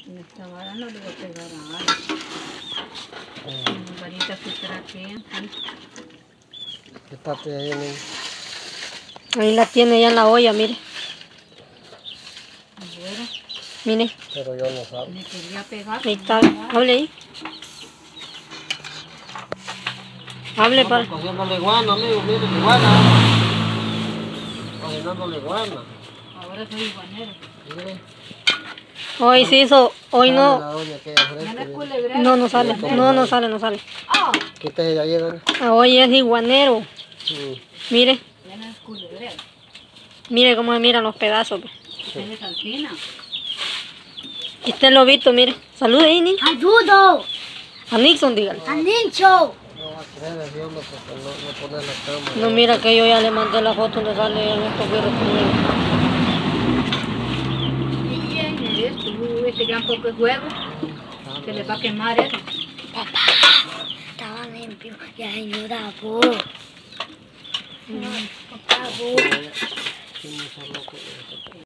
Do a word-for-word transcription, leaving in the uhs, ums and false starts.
En esta vara no le voy a pegar a algo. Mm. Varita que traquean, sí. ¿Qué parte ahí, niño? Ahí la tiene ya en la olla, mire. Bueno, Mire. Pero yo no sabía. me quería pegar. Ahí está. Hable ahí. Hable para. Estamos cogiéndole iguana, amigo, mire, iguana. Cogiéndole iguana. Ahora soy iguanero. Mire. Hoy se hizo, hoy Sale no. la doña aquella Ya no frente, es mire. culebrero. No, no sale. No, no sale, no sale. Ah, Quítese de ahí, doña. Hoy es iguanero. Mm. Mire. ya no es culebrero. Mire cómo se miran los pedazos. Tiene salsina. Y este lobito, mire. Salude ahí, niño. ¡Ayudo! A Nixon, dígale. ¡A Nincho! No va a creer el diablo porque no, no pone la cámara. No, mira que yo ya le mandé la foto donde sale en estos virus conmigo. ¿Y quién es tú? Este gran poco de juego. Se le va a quemar eso. Papá, estaban en vivo y la señora vos. Papá, vos. Sí, no se loco.